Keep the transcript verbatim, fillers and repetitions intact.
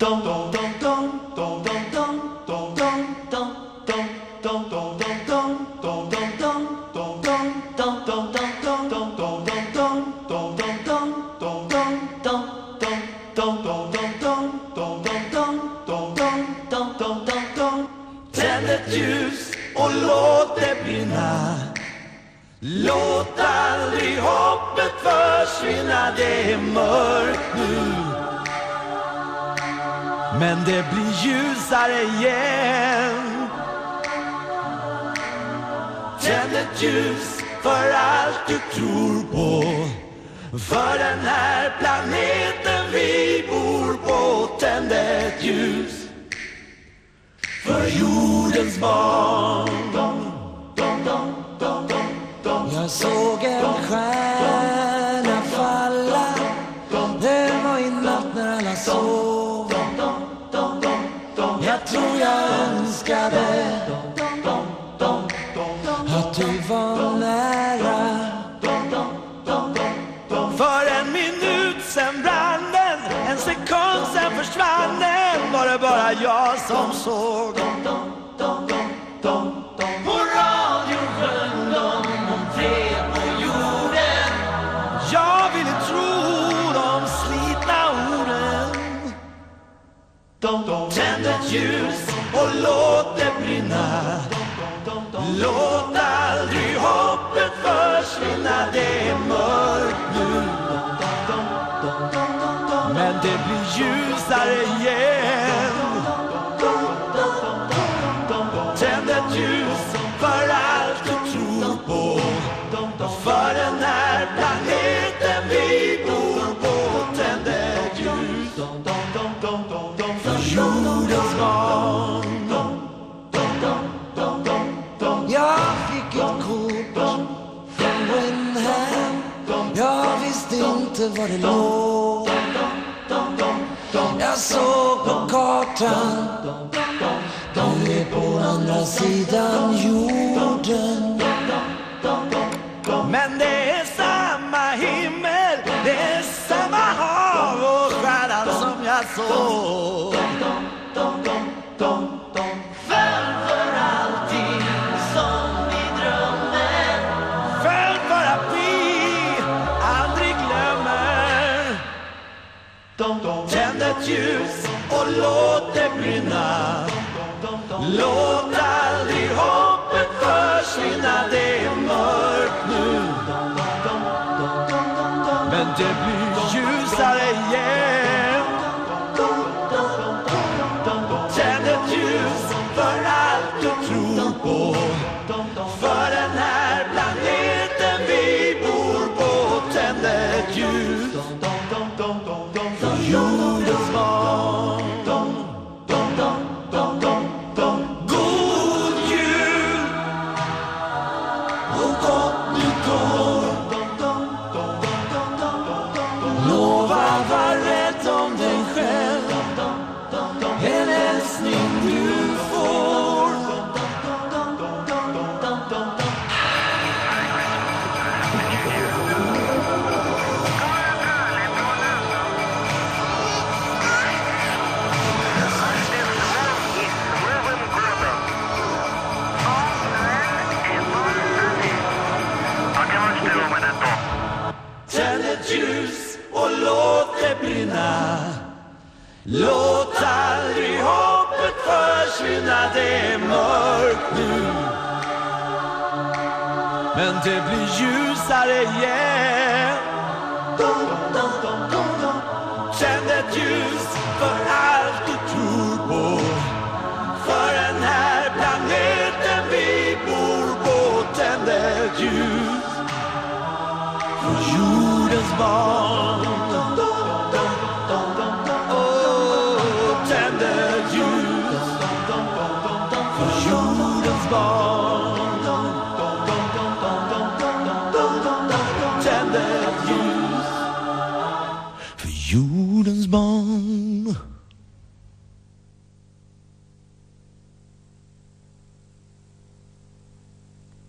Tänd ett ljus och låt det brinna. Låt aldrig hoppet försvinna. Det är mörkt nu, men det blir ljusare igen. Tänd ett ljus för allt du tror på, för den här planeten vi bor på. Tänd ett ljus för jordens barn. Jag såg en stjärna falla. Det var i natt när alla sov. Jag tror jag önskade att du var nära. För en minut sen brann den, en sekund sen försvann den. Var det bara jag som såg? På radion sjöng de om fred på jorden. Jag ville tro de slitna orden. Tänd ett ljus och låt det brinna. Låt aldrig hoppet försvinna. Det är mörkt nu, men det blir ljusare igen. Tänd ett ljus för allt du tror på, för den här planeten vi bor på. Tänd ett ljus för jordens barn. Jag fick ett kort från Wenham. Jag visste inte var det låg. Jag såg på kartan, du är på andra sidan jorden. Men det är samma himmel, det är samma hav och stjärnan som jag såg. Föll för allting som vi drömmer, föll för att vi aldrig glömmer. Tänd ett ljus och låt det brinna. Låt aldrig hoppet försvinna. Det är mörkt nu, men det blir ljusare igen. Tänd ett ljus för allt du tror på, för den här planeten vi bor på. Tänd ett ljus för jordens barn. God jul och gott nytt år. Lova var rädd om dig själv, en älskning du får. Tänd ett ljus och låt det brinna. Låt aldrig hoppet försvinna. Det är mörkt nu, men det blir ljusare igen. Tänd ett ljus för allt du tror på, för den här planeten vi bor på. Tänd ett ljus för jordens barn.